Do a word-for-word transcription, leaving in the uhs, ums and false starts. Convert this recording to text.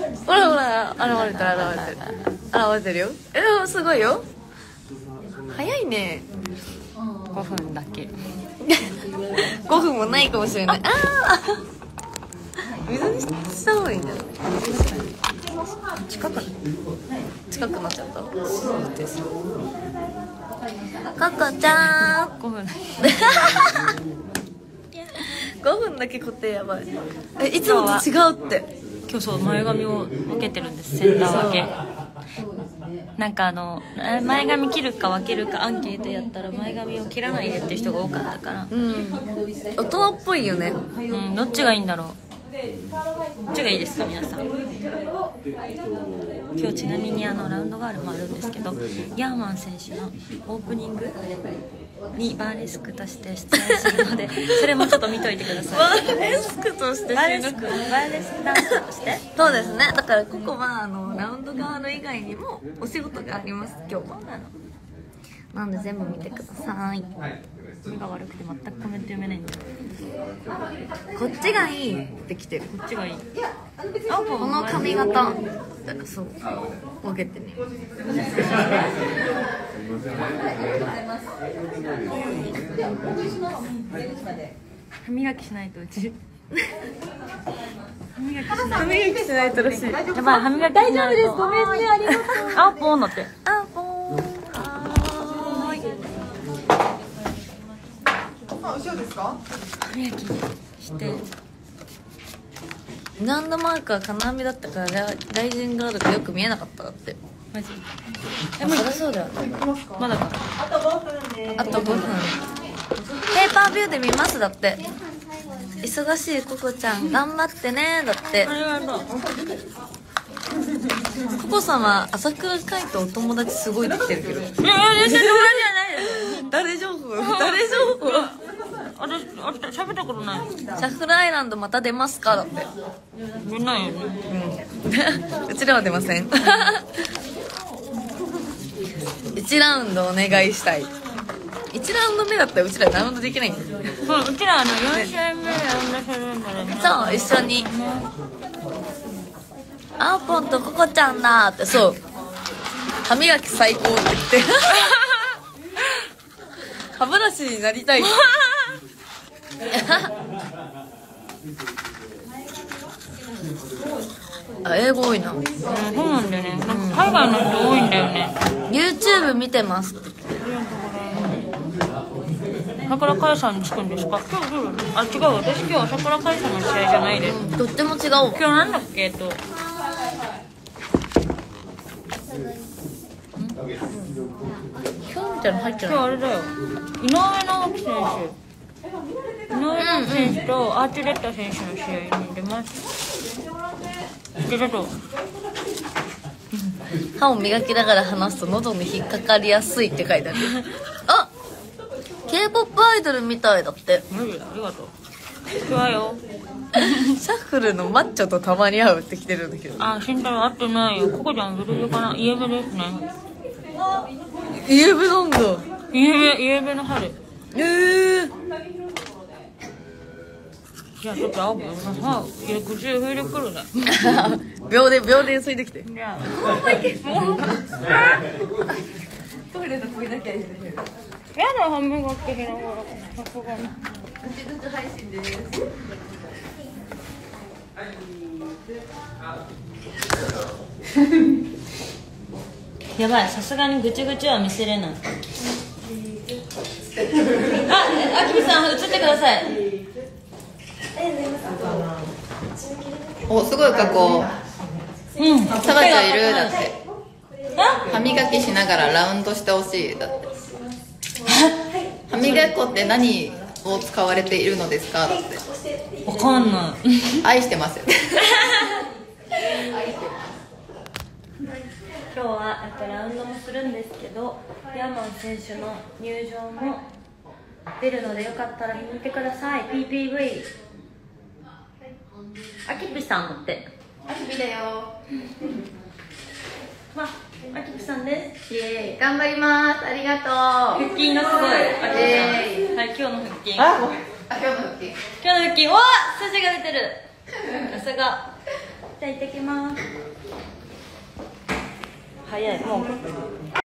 ほらほら、現れてる現れてる現れてるよ。えー、すごいよ。早いね。 ごふんだけごふんもないかもしれない。ああ水にした方がいいんじゃない？近く近くなっちゃった。そうです。ココちゃんごふんごふんだけ固定やばい。え、いつもと違うって。 今日そう前髪を分けてるんです。センター分け。なんかあの前髪切るか分けるかアンケートやったら前髪を切らないでっていう人が多かったから、 うん、大人っぽいよね。 うん、どっちがいいんだろう。どっちがいいですか皆さん。今日ちなみにあのラウンドガールもあるんですけど、ヤーマン選手のオープニングにバーレスクとして出演するので、それもちょっと見といてください。 バーレスクとしてバーレスクバーレスクダンサーとしてそうですね。だからここはあのラウンドガール以外にもお仕事があります今日は。なんで全部見てください。 目が悪くて全くコメント読めないんだよ。 こっちがいいって来てる。 こっちがいい。 あ、この髪型そう分けてね。 歯磨きしないとうち歯磨きしない歯磨きしないとらしい。 やばい、歯磨き大丈夫です。ごめんね、ありがとう。あ、ポーンだって。 あ、ポーン。はーい。 あ、後ろですか？ 歯磨きしてランドマークは金網だったからライジンガードがよく見えなかっただって。 マジえ、もうそりゃそうだよね。 まだか。 あとごふんであとごふん。ペーパービューで見ますだって。忙しいココちゃん頑張ってねだって。 ありがとう。 ココさんは朝倉海とお友達すごいできてるけど。 いやいや、全然友達じゃないです。 誰情報誰情報。 あれ、あれ、喋ったことない。 シャッフルアイランドまた出ますかだって。 出ないよね。 うん。うちらは出ません。いちラウンドお願いしたい。いちラウンド目だったらうちらラウンドできないんだよ。 そう、うちらあのよん試合目ラウンドするんだよね。 そう、一緒に。あーぽんとココちゃんだって。そう、歯磨き最高って言って歯ブラシになりたいあ、英語多いな。 うん、そうなんだよね。なんか海外の人多いんだよね。 YouTube 見てます。 桜海さんにつくんですか？今日どう？あ、違う、私今日桜海さんの試合じゃないです。 とっても違うわ。 今日なんだっけ、えっと今日みたいなの入って今日ない。 あれだよ、井上直樹選手井上直樹選手とアーチュレッタ選手の試合に出ます。で、ちょっと歯を磨きながら話すと喉に引っかかりやすいって書いてある。あ、K-ポップ アイドルみたいだって。 マジありがとう。今日はよ。 シャッフルのマッチョとたまに会うって来てるんだけど。 あ、慎太郎会ってないよ。ここちゃんブルーかな。イエベですね。 イエベなんだ。 イエベ、イエベの春。 えー。 じゃあちょっと青くさ、口で拭いてくるね。 秒で秒で吸いてきて。 じゃあトイレの声だけやってる。 やだ、歯磨きしながら。さすがに。 口ずつ配信です。 やばい、さすがにぐちぐちは見せれない。あ、あきみさん映ってください。 お、すごいかこう。 うん。 サバちゃんいるだって。 あ、 歯磨きしながらラウンドしてほしいだって。歯磨き粉って何を使われているのですかだって。 わかんない。 愛してますよ。 今日はやっぱラウンドもするんですけど、ヤーマン選手の入場も出るのでよかったら見てください。 ピーピーブイ あきぴさんだって。 あきびだよ。 まあ、あきぴさんです。 イエーイ、頑張ります。ありがとう。 腹筋のすごいあきぴさん、 えー、 はい、今日の腹筋。 あ、ごめん。あ、今日の腹筋。 今日の腹筋、おっ、筋が出てる。さすが。 じゃあ行ってきます。早いもう